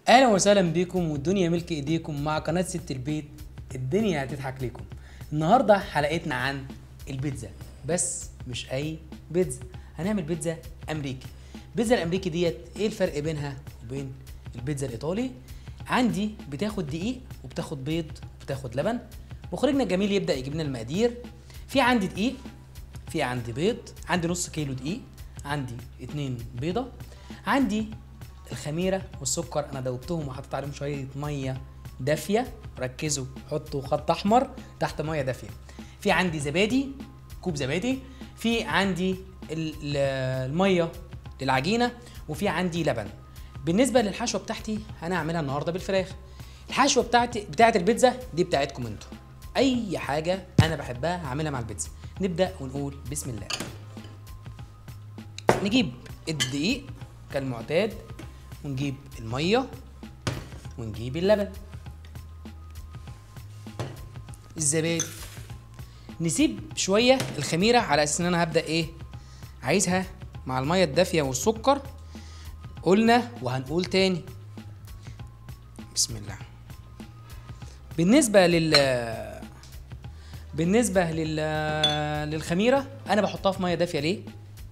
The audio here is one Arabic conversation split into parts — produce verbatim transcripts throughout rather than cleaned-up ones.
اهلا وسهلا بيكم والدنيا ملك ايديكم مع قناه ست البيت. الدنيا هتضحك لكم. النهارده حلقتنا عن البيتزا، بس مش اي بيتزا، هنعمل بيتزا امريكي. البيتزا الامريكي ديت ايه الفرق بينها وبين البيتزا الايطالي؟ عندي بتاخد دقيق وبتاخد بيض وبتاخد لبن. مخرجنا الجميل يبدا يجيب لنا المقادير. في عندي دقيق، في عندي بيض، عندي نص كيلو دقيق، عندي اتنين بيضه، عندي الخميره والسكر انا دوبتهم وحطيت عليهم شويه ميه دافيه. ركزوا، حطوا خط احمر تحت ميه دافيه. في عندي زبادي، كوب زبادي، في عندي الميه للعجينه، وفي عندي لبن. بالنسبه للحشوه بتاعتي انا هعملها النهارده بالفراخ. الحشوه بتاعتي بتاعت البيتزا دي بتاعتكم انتوا، اي حاجه انا بحبها هعملها مع البيتزا. نبدا ونقول بسم الله. نجيب الدقيق كالمعتاد، ونجيب الميه، ونجيب اللبن، الزبادي. نسيب شويه الخميره على اساس ان انا هبدا ايه عايزها مع الميه الدافيه والسكر. قلنا وهنقول تاني بسم الله. بالنسبه لل بالنسبه لل للخميره انا بحطها في ميه دافيه. ليه؟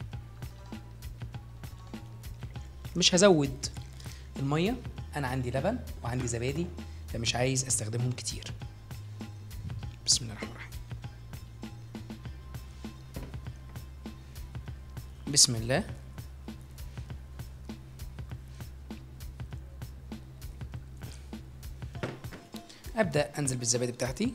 مش هزود الميه، انا عندي لبن وعندي زبادي فمش عايز استخدمهم كتير. بسم الله الرحمن الرحيم. بسم الله. ابدا انزل بالزبادي بتاعتي.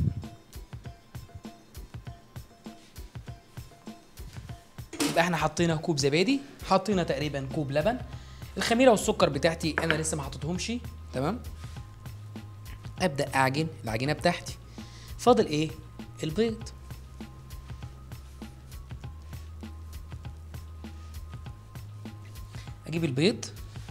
يبقى احنا حطينا كوب زبادي، حطينا تقريبا كوب لبن. الخميره والسكر بتاعتي انا لسه ما حطيتهمش، تمام. ابدا اعجن العجينه بتاعتي. فاضل ايه؟ البيض. اجيب البيض،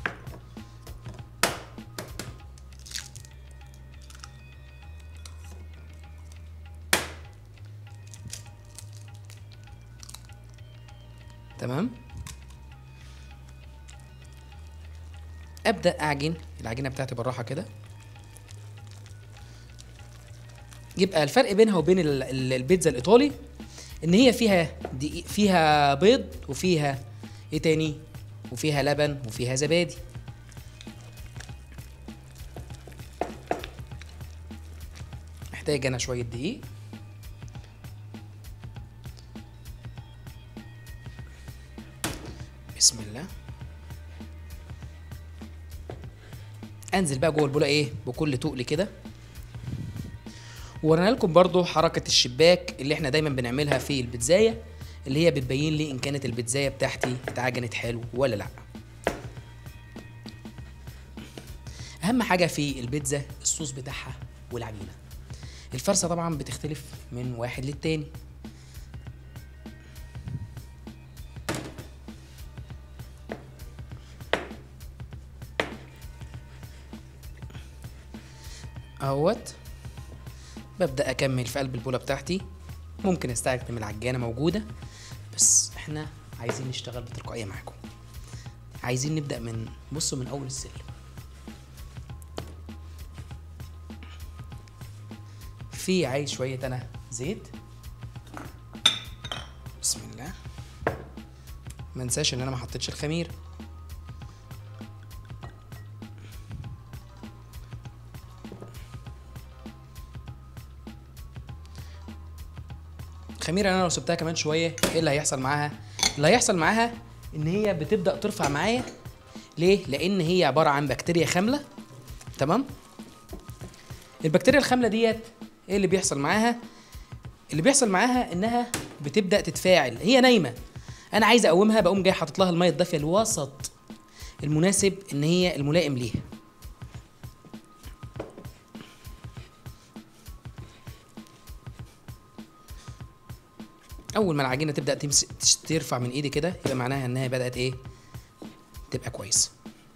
تمام. ابدا اعجن العجينه بتاعتي بالراحه كده. يبقى الفرق بينها وبين البيتزا الايطالي ان هي فيها دقيق، فيها بيض، وفيها ايه تاني، وفيها لبن، وفيها زبادي. محتاج انا شويه دقيق. بسم الله. انزل بقى جوه البوله ايه بكل تقل كده. وورينا لكم برضو حركه الشباك اللي احنا دايما بنعملها في البيتزايه، اللي هي بتبين لي ان كانت البيتزايه بتاعتي اتعجنت حلو ولا لا. اهم حاجه في البيتزا الصوص بتاعها والعجينه. الفرصه طبعا بتختلف من واحد للتاني. اهوت. ببدأ أكمل في قلب البولة بتاعتي. ممكن استخدم العجانة موجودة، بس احنا عايزين نشتغل بتلقائية معاكم. عايزين نبدأ من بصوا من أول السلم. في عايز شوية أنا زيت. بسم الله. ما انساش إن أنا ما حطيتش الخميرة. الخميره انا لو سبتها كمان شويه ايه اللي هيحصل معاها؟ اللي هيحصل معاها ان هي بتبدا ترفع معايا. ليه؟ لان هي عباره عن بكتيريا خامله، تمام. البكتيريا الخامله ديت ايه اللي بيحصل معاها؟ اللي بيحصل معاها انها بتبدا تتفاعل. هي نايمه، انا عايز اقومها، بقوم جاي حاطط لها الميه الدافيه الوسط المناسب ان هي الملائم ليها. اول ما العجينه تبدا تمسك ترفع من ايدي كده يبقى معناها انها بدات ايه تبقى كويسه.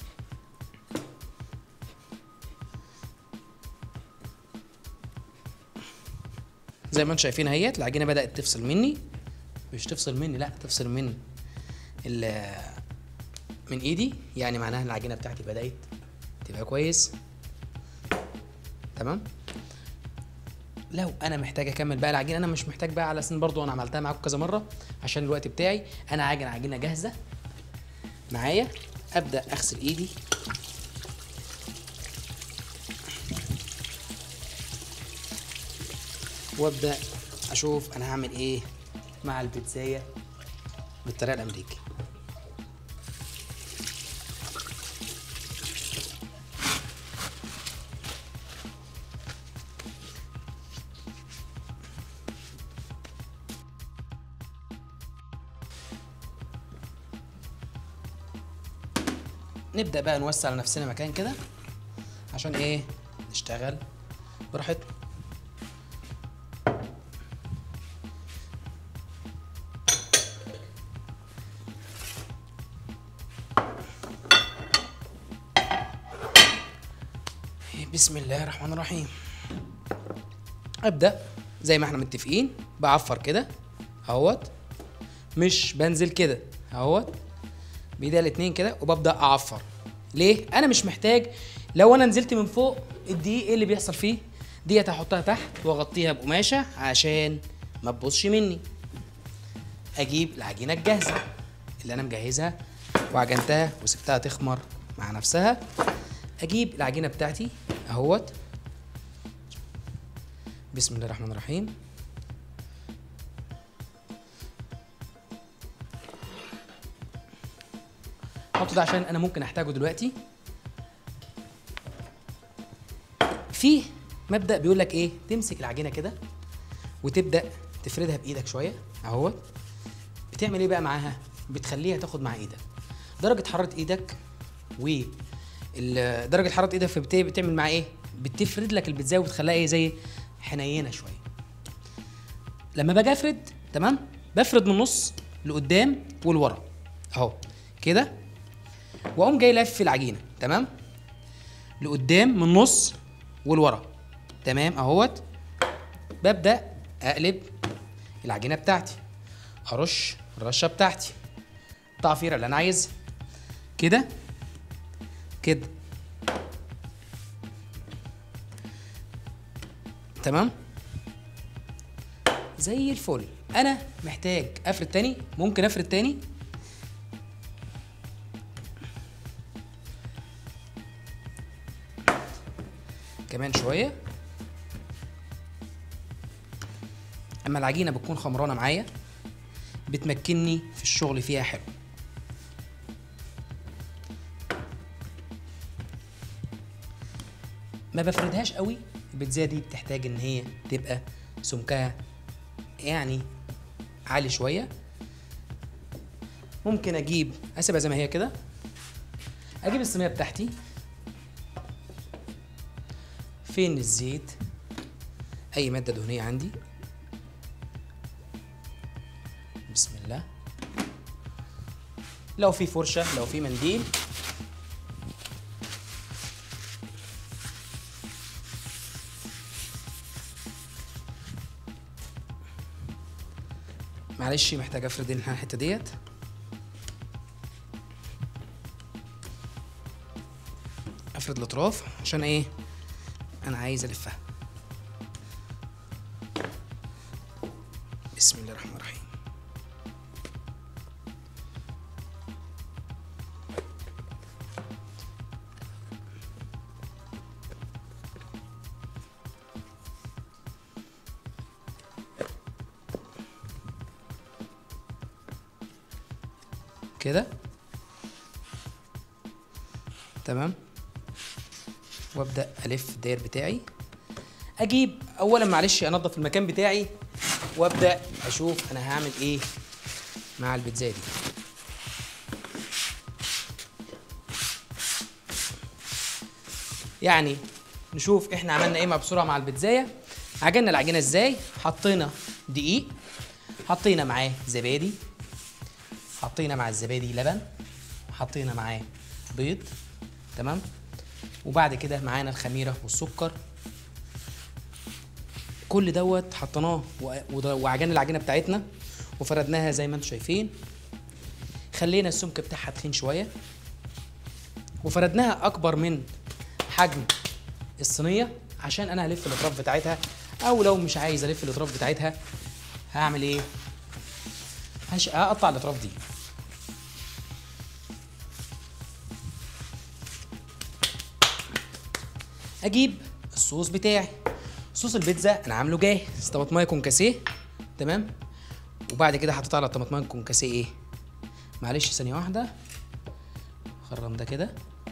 زي ما انتم شايفين اهيت العجينه بدات تفصل مني. مش تفصل مني، لا تفصل من من ايدي، يعني معناها العجينه بتاعتي بدات يبقى كويس. تمام. لو انا محتاج اكمل بقى العجينه، انا مش محتاج بقى على سن برضو، انا عملتها معاكم كذا مره عشان الوقت بتاعي. انا عاجن عجينه جاهزه معايا، ابدا اغسل ايدي وابدا اشوف انا هعمل ايه مع البيتزايه بالطريقه الامريكي. نبدأ بقى نوسع لنفسنا مكان كده عشان ايه نشتغل براحتنا. بسم الله الرحمن الرحيم. ابدأ زي ما احنا متفقين بعفر كده اهوت، مش بنزل كده اهوت بايديا الاتنين كده وببدأ اعفر. ليه؟ انا مش محتاج لو انا نزلت من فوق الدقيق ايه اللي بيحصل فيه؟ ديت هحطها تحت واغطيها بقماشه عشان ما تبوظش مني. اجيب العجينه الجاهزه اللي انا مجهزها وعجنتها وسبتها تخمر مع نفسها. اجيب العجينه بتاعتي اهوت، بسم الله الرحمن الرحيم. حط ده عشان انا ممكن احتاجه دلوقتي. في مبدأ بيقول لك ايه؟ تمسك العجينه كده وتبدأ تفردها بايدك شويه اهوت. بتعمل ايه بقى معاها؟ بتخليها تاخد مع ايدك درجه حراره ايدك، و درجه حراره ايدك فبالتالي بتعمل معاها ايه؟ بتفرد لك البيتزا وبتخليها ايه زي حنينه شويه. لما باجي افرد تمام بفرد من النص لقدام ولورا اهو كده، واقوم جاي لف العجينه تمام لقدام من النص والورا تمام اهوت. ببدا اقلب العجينه بتاعتي، ارش الرشه بتاعتي التعفيره اللي انا عايزها كده كده تمام زي الفل. انا محتاج افرد تاني، ممكن افرد تاني كمان شويه. اما العجينه بتكون خمرانه معايا بتمكنني في الشغل فيها حلو. ما بفردهاش قوي، البيتزا دي بتحتاج ان هي تبقى سمكها يعني عالي شويه. ممكن اجيب اسيبها زي ما هي كده، اجيب الصينيه بتاعتي فين الزيت اي ماده دهنيه عندي، بسم الله. لو في فرشه لو في منديل معلش محتاج افرد الحته ديت. افرد الاطراف عشان ايه انا عايز الفها. بسم الله الرحمن الرحيم. كده تمام، وابدا الف الداير بتاعي. اجيب اولا معلش انضف المكان بتاعي وابدا اشوف انا هعمل ايه مع البيتزا دي. يعني نشوف احنا عملنا ايه مع بسرعه مع البيتزايه. عجننا العجينه ازاي؟ حطينا دقيق، حطينا معاه زبادي، حطينا مع الزبادي لبن، حطينا معاه بيض تمام، وبعد كده معانا الخميره والسكر. كل دوت حطيناه وعجننا العجينه بتاعتنا وفردناها زي ما انتم شايفين. خلينا السمك بتاعها تخين شويه وفردناها اكبر من حجم الصينيه عشان انا هلف الاطراف بتاعتها، او لو مش عايز الف الاطراف بتاعتها هعمل ايه؟ هش... هقطع الاطراف دي. اجيب الصوص بتاعي. صوص البيتزا انا عامله جاهز، طماطمايه كونكاسيه تمام. وبعد كده حطيت على الطماطمايه كونكاسيه ايه، معلش ثانيه واحده، خرم ده كده.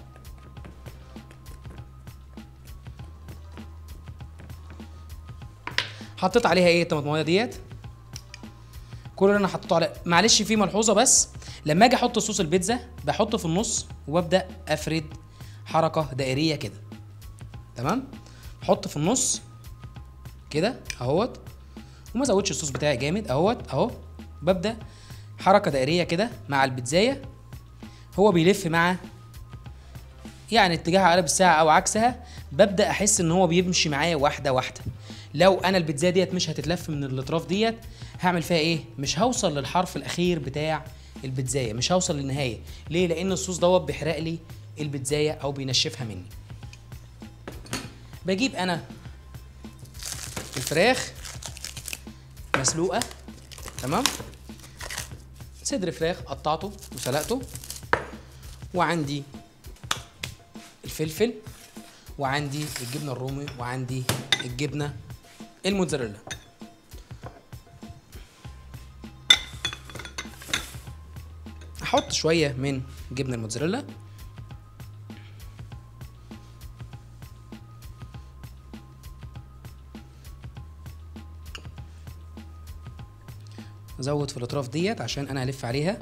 حطيت عليها ايه الطماطمايه ديت، كل اللي انا حطيته على، معلش في ملحوظه بس، لما اجي احط صوص البيتزا بحطه في النص وابدا افرد حركه دائريه كده تمام. احط في النص كده اهوت، وما زودش الصوص بتاعي جامد اهوت اهو، ببدا حركه دائريه كده مع البيتزايه، هو بيلف مع يعني اتجاه عقارب الساعه او عكسها، ببدا احس ان هو بيمشي معايا واحده واحده. لو انا البيتزا ديت مش هتتلف من الاطراف ديت هعمل فيها ايه، مش هوصل للحرف الاخير بتاع البيتزايه، مش هوصل للنهايه. ليه؟ لان الصوص دوت بيحرق لي البيتزايه او بينشفها مني. بجيب انا الفراخ مسلوقه تمام، صدر فراخ قطعته وسلقته، وعندي الفلفل، وعندي الجبنه الرومي، وعندي الجبنه الموتزاريلا. احط شويه من جبنه الموتزاريلا، ازود في الاطراف ديت عشان انا هلف عليها.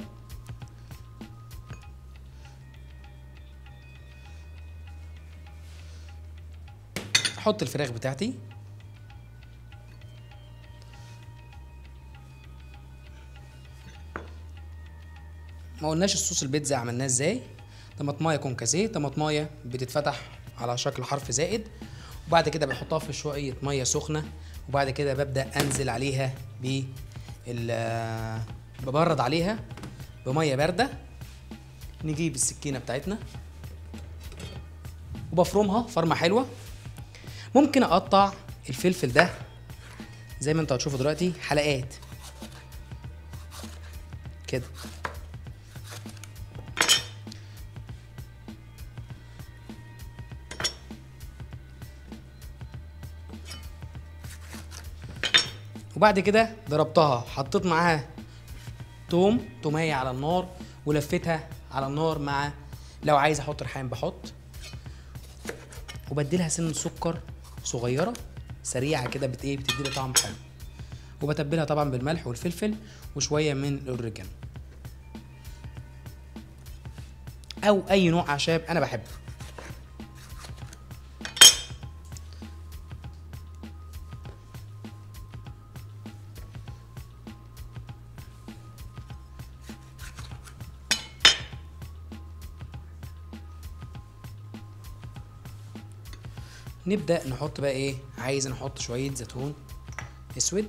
احط الفراخ بتاعتي، ما قلناش الصوص البيتزا عملناه ازاي. طماطمايه كونكاسيه، طماطمايه بتتفتح على شكل حرف زائد، وبعد كده بحطها في شويه ميه سخنه، وبعد كده ببدا انزل عليها ب ببرد عليها بميه بارده. نجيب السكينه بتاعتنا وبفرمها فرمه حلوه. ممكن اقطع الفلفل ده زي ما انتوا هتشوفوا دلوقتي حلقات كده، وبعد كده ضربتها، حطيت معاها توم تومية على النار ولفتها على النار، مع لو عايز احط ريحان بحط، وبديلها سن سكر صغيره سريعه كده بت ايه بتديلي طعم حلو، وبتبلها طبعا بالملح والفلفل وشويه من الاوريجانو او اي نوع اعشاب انا بحبه. نبدأ نحط بقى ايه، عايز نحط شوية زيتون اسود،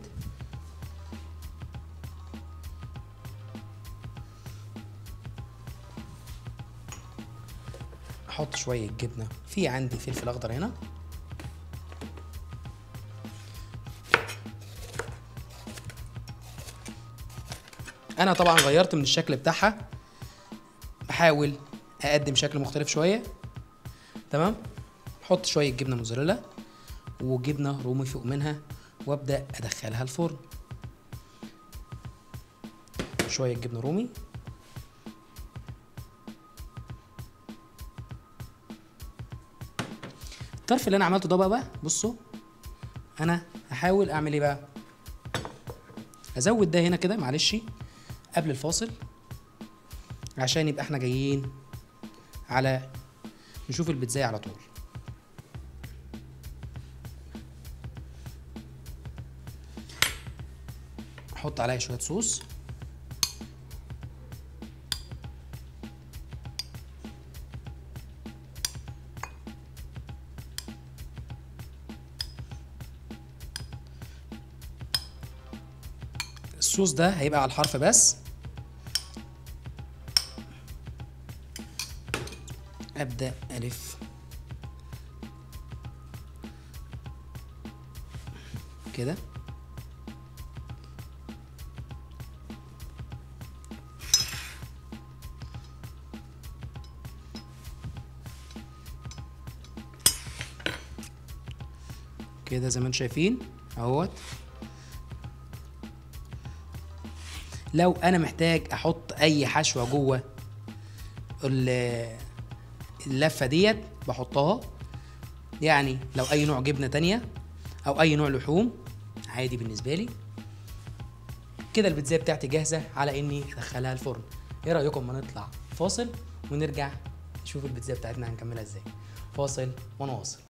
احط شوية جبنة، في عندي فلفل اخضر هنا، انا طبعا غيرت من الشكل بتاعها، بحاول اقدم شكل مختلف شوية تمام. احط شويه جبنه موزاريلا وجبنه رومي فوق منها، وابدا ادخلها الفرن. شويه جبنه رومي، الطرف اللي انا عملته ده بقى بصوا، انا هحاول اعمل ايه بقى، ازود ده هنا كده معلش قبل الفاصل عشان يبقى احنا جايين على نشوف البيتزا على طول. احط عليها شويه صوص، الصوص ده هيبقى على الحرف بس. ابدا الف كده. كده زي ما انتم شايفين اهوت. لو انا محتاج احط اي حشوه جوه اللفه ديت بحطها، يعني لو اي نوع جبنه تانية او اي نوع لحوم عادي بالنسبه لي. كده البيتزا بتاعتي جاهزه على اني ادخلها الفرن. ايه رايكم ما نطلع فاصل ونرجع نشوف البيتزا بتاعتنا هنكملها ازاي؟ فاصل ونواصل.